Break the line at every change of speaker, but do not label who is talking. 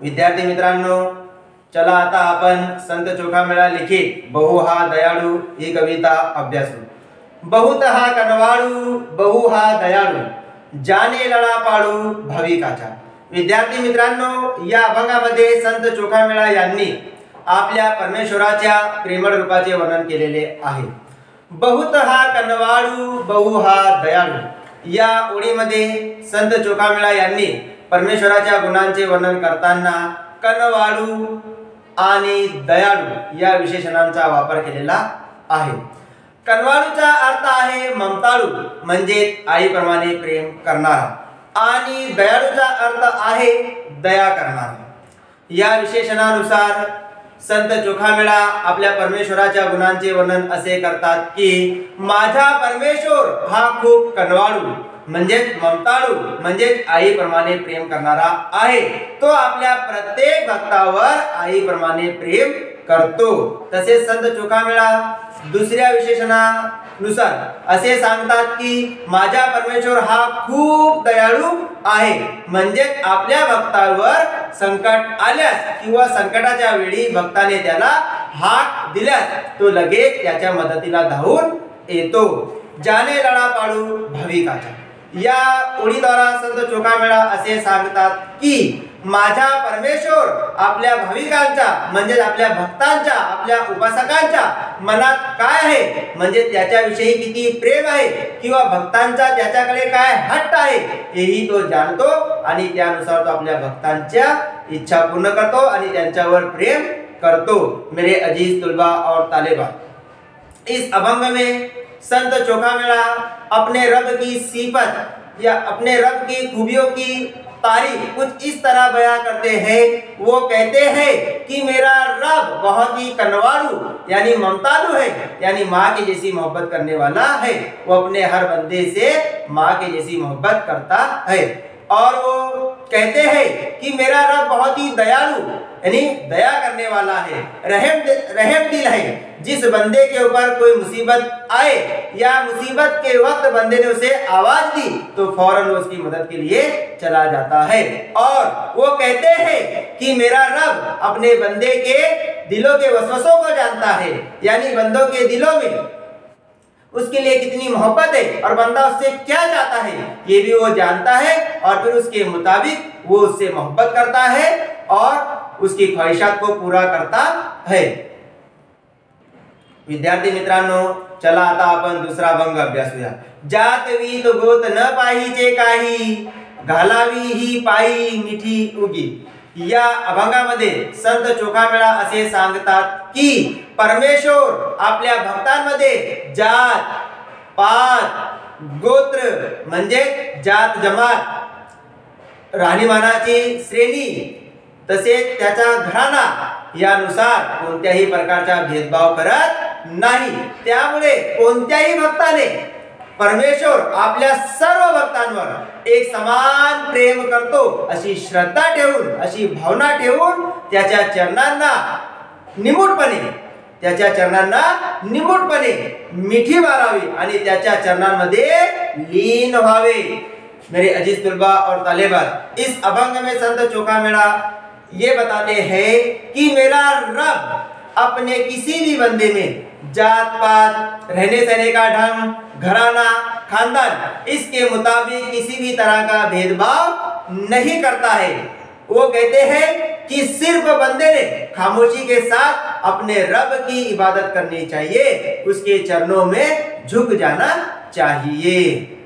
विद्यार्थी मित्रांनो, चला आता आपण संत चोखामेळा लिखित बहु हा दयाळू ही कविता अभ्यासू। बहुत हा कनवाळू बहु हा दयाळू, जाने लळा पाळू भाविकाचा। विद्यार्थी मित्रांनो, या अभंगामध्ये संत चोखामेळा यांनी आपल्या परमेश्वराच्या प्रेमळ रूपाचे वर्णन केलेले आहे। बहुत हा कनवाळू बहु हा दयाळू या ओळीमध्ये संत चोखामेळा यांनी परमेश्वराच्या गुणांचे वर्णन करताना कनवाळू आणि दयाळू या विशेषणांचा वापर केलेला आहे। कनवाळूचा अर्थ आहे ममताळू म्हणजे आईप्रमाणे प्रेम करणारा, आणि दयाळूचा अर्थ आहे दया करणारा। या विशेषणानुसार संत चोखामेळा आपल्या परमेश्वराच्या गुणांचे वर्णन असे करतात की माझा परमेश्वर हा खूप कनवाळू म्हणजे ममताळू म्हणजे आईप्रमाणे प्रेम करणारा आहे। तो आपल्या प्रत्येक भक्तावर आईप्रमाणे प्रेम करतो। तसेच संत चोखामेळा दुसऱ्या विशेषणानुसार असे सांगतात की माझा परमेश्वर हा खूप दयाळू आहे, म्हणजे आपल्या भक्तावर संकट आल्यास किंवा संकटाच्या वेळी भक्ताने त्याला हाक दिल्यास तो लगेच त्याच्या मदतीला धावून येतो। जाने लळा पाळू भाविकाचा या ओळीद्वारा संत चोखामेळा असे सांगतात की माझा परमेश्वर आपल्या भाविकांच्या म्हणजे आपल्या भक्तांच्या आपल्या उपासकांच्या मनात काय आहे म्हणजे त्याच्याविषयी किती प्रेम आहे किंवा भक्तांचा त्याच्याकडे काय हट्ट आहे हेही तो जाणतो, आणि त्यानुसार तो आपल्या भक्तांच्या इच्छा पूर्ण करतो आणि त्यांच्यावर प्रेम करतो। मेरे अजीज तुलबा और तालिबा, इस अभंग में संत चोखामेळा अपने रब की सिफत या अपने रब की खूबियों की तारीफ कुछ इस तरह बयां करते हैं। वो कहते हैं कि मेरा रब बहुत ही कनवाळू यानी ममतालू है, यानी माँ के जैसी मोहब्बत करने वाला है। वो अपने हर बंदे से माँ के जैसी मोहब्बत करता है। और वो कहते हैं कि मेरा रब बहुत ही दयालु यानी दया करने वाला है, रहम दिल है। जिस बंदे के ऊपर कोई मुसीबत आए या मुसीबत के वक्त बंदे ने उसे आवाज दी तो फौरन वो उसकी मदद के लिए चला जाता है। और वो कहते हैं कि मेरा रब अपने बंदे के दिलों के वसवसों को जानता है, यानी बंदों के दिलों में उसके लिए कितनी मोहब्बत है और बंदा उससे क्या चाहता है ये भी वो जानता है, और फिर उसके मुताबिक वो उससे मोहब्बत करता है और उसकी ख्वाहिशात को पूरा करता है। विद्यार्थी मित्रांनो, चला आता आपण दुसरा अभंग अभ्यासूया। जात वीत गोत न पाहीचे काही, घालावी ही पायी मिठी उगी। या अभंगामध्ये संत चोखामेळा असे सांगतात की परमेश्वर आपल्या भक्तांमध्ये जात पात गोत्र म्हणजे जात जमात राहणीमानाची श्रेणी तसेच त्याचा घराणा यानुसार कोणत्याही प्रकारचा भेदभाव करत नाही। त्यामुळे कोणत्याही भक्ताने परमेश्वर आपल्या सर्व भक्तांवर एक समान प्रेम करतो अशी श्रद्धा ठेवून अशी भावना ठेवून त्याच्या चरणांना निमूटपणे मिठी मारावी आणि त्याच्या चरणांमध्ये लीन व्हावे। मेरे अजीज तुलबा और तालिबात, इस अभंग में संत चोखामेळा ये बताते हैं कि मेरा रब अपने किसी भी बंदे में जात पात रहने सहने का ढंग घराना खानदान इसके मुताबिक किसी भी तरह का भेदभाव नहीं करता है। वो कहते हैं कि सिर्फ बंदे ने खामोशी के साथ अपने रब की इबादत करनी चाहिए, उसके चरणों में झुक जाना चाहिए।